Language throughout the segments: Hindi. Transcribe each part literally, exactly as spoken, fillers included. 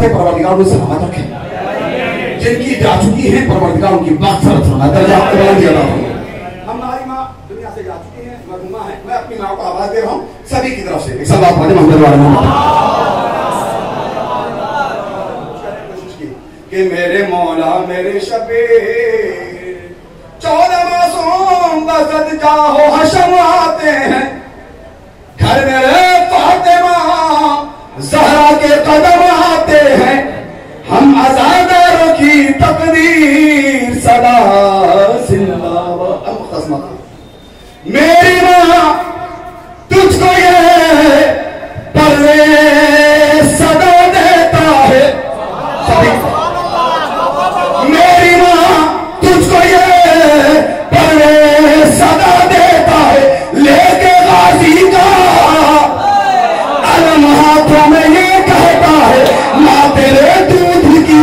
है परवरदिगार उन्हें सलामत रखे, जिनकी जा चुकी है परवरदिगार उनकी मग़फ़िरत फरमाए, दर्जात को बुलंदी अता फरमाए। हमारी माँ दुनिया से जा चुकी है, मरहुमा है, मैं अपनी माँ को आवाज दे रहा हूँ सभी की तरफ से, एक सलावत पढ़े मोहम्मद वाले कोशिश की कि मेरे मौला मेरे शबीर चौदह मासूम बसत जाहो हशम आते हैं, घर मेरे फातिमा ज़हरा के कदम आते हैं, हम आज़ादारों की तकदीर सदा जिंदाबाद। मेरी माँ तुझको ये परवेज़ सदा देता है, मेरी माँ तुझको ये परवेज़ सदा देता है, लेके गाजी का अलम हाथों में ये कहता है, माँ तेरे दूध की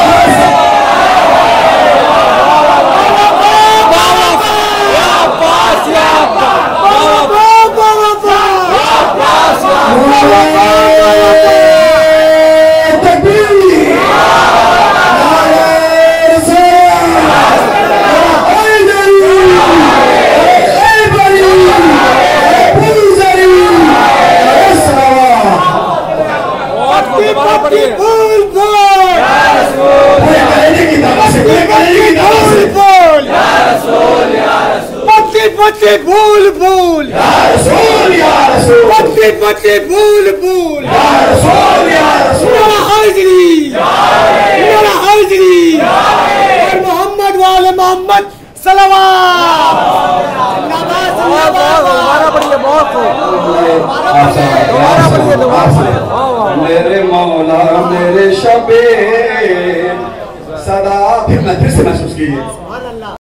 पत्ती भूल भूल या रसूल या रसूल, पत्ती पत्ती भूल भूल या रसूल या रसूल, मेरा हाजिरी मेरा हाजिरी और मोहम्मद वाले मोहम्मद सलवात। मेरे मौला मेरे शबीर सदा, फिर मैं फिर से महसूस कीजिए